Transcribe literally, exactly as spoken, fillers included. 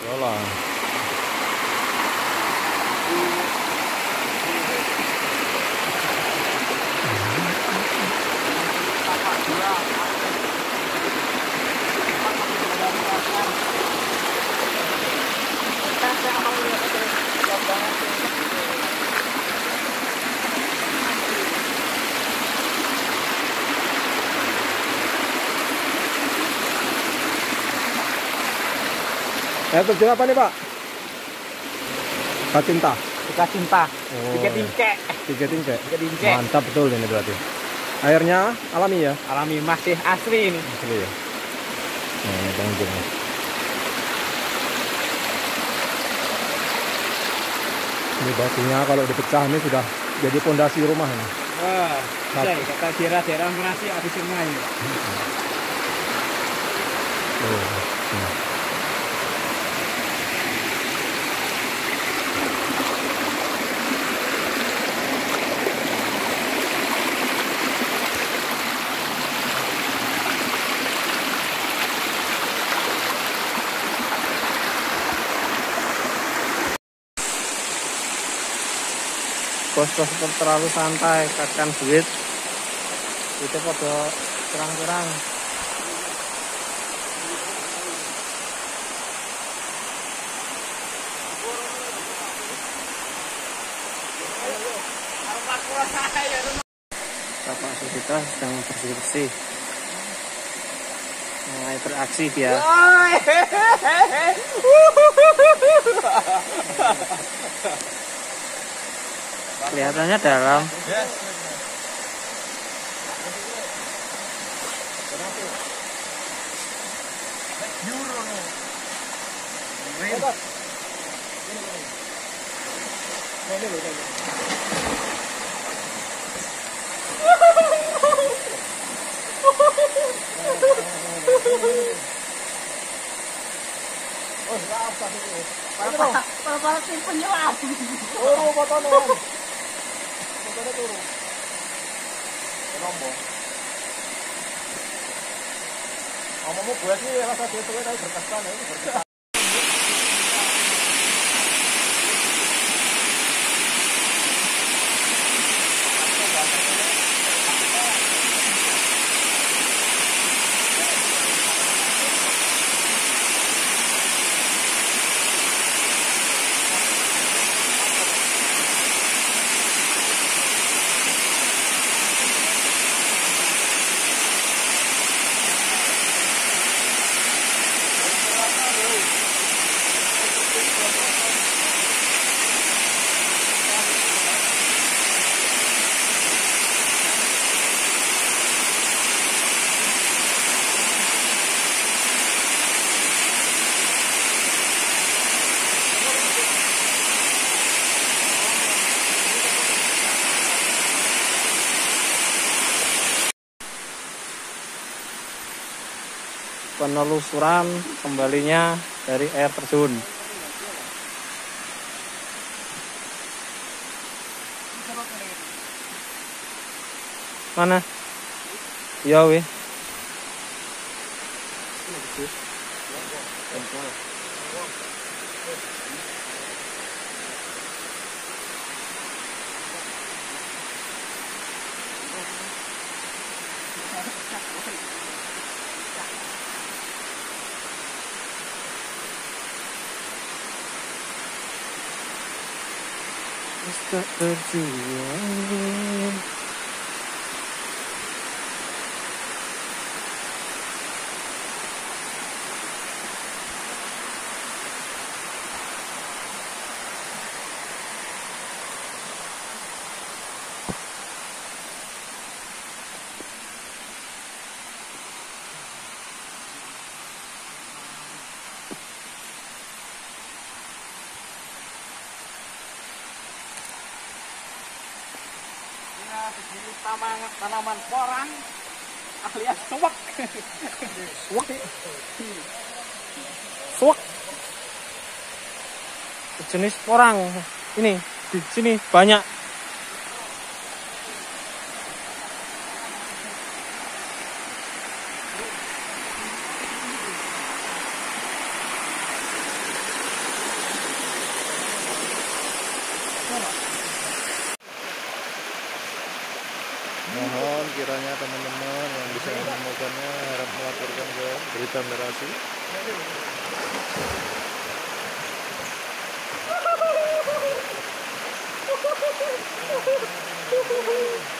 Lola. Eh, terjun apa nih, Pak? Kacinta. Kacinta. Oh, Tiga tingkek. Tiga tingkek. Tiga tingkek. Mantap betul ini berarti. Airnya alami ya? Alami, masih asli ini. Asli ya. Nah, ini pengunjungnya. Ini batunya kalau dipecah ini sudah jadi pondasi rumah ini. Wah, bisa ya, kata daerah-daerah Merasi habis semua ini. Oh, nah. Bos-bos terlalu santai, kakak duit itu pada kurang-kurang. Bapak Sudita sedang bersih-bersih, mulai beraksi dia. Kelihatannya dalam. Para tim penyelam. Oh, fotonya. Fotonya turun. Nombor. Ngomongmu gue sih rasa dia tuh tapi berkesan ya, berkesan. Penelusuran kembalinya dari air terjun. Mana? Ya weh. Tak terjual. Taman tanaman porang alias suwak. Suwak. Suwak. Jenis porang ini di sini banyak. sekiranya teman-teman yang bisa menemukannya harap melaporkan ke Berita Merasi.